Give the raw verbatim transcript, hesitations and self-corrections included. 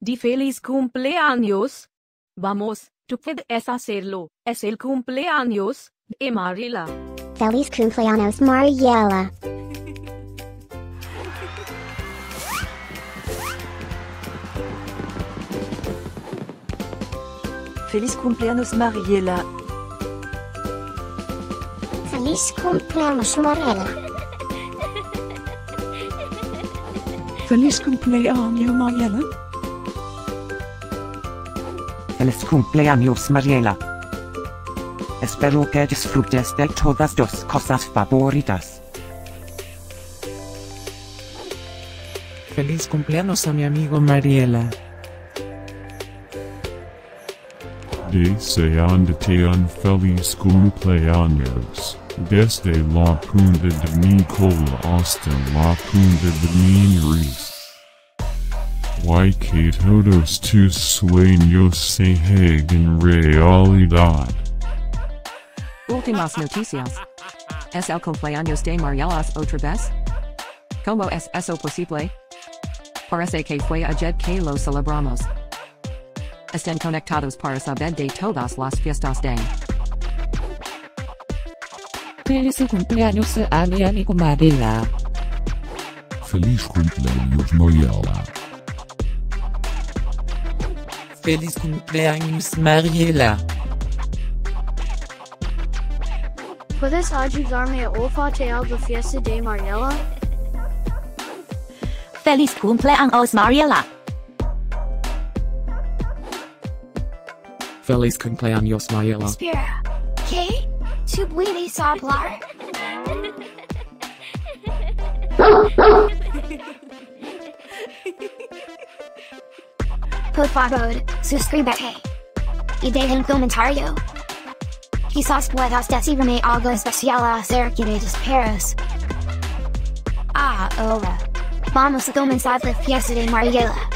di feliz cumpleaños. Vamos, tú puedes hacerlo, es el cumpleaños de Mariela. Feliz Cumpleaños Mariela. Feliz Cumpleaños Mariela. Feliz Cumpleaños Mariela. Feliz Cumpleaños Mariela. Feliz Cumpleaños Mariela. Espero que disfrutes de todas tus cosas favoritas. Feliz cumpleaños a mi amigo Mariela. Deseándote un feliz cumpleaños, desde la punta de mi cola hasta la punta de mi nariz. Y que todos tus sueños se hagan realidad. Últimas noticias. ¿Es el cumpleaños de Mariela otra vez? ¿Cómo es eso posible? Parece que fue ayer que lo celebramos. Estén conectados para saber de todas las fiestas de Feliz cumpleaños a mi amigo Mariela. Feliz cumpleaños Mariela. Feliz cumpleaños Mariela. ¿Puedes ayudarme a olfatear la fiesta de Mariela? Feliz cumpleaños Mariela. Feliz cumpleaños Mariela. Espera, ¿qué? ¿Tú puedes hablar? Por favor, suscríbete. Y deja un comentario. Quizás puedas decirme algo especial acerca de los perros. Ahora, vamos a comenzar la fiesta de Mariela.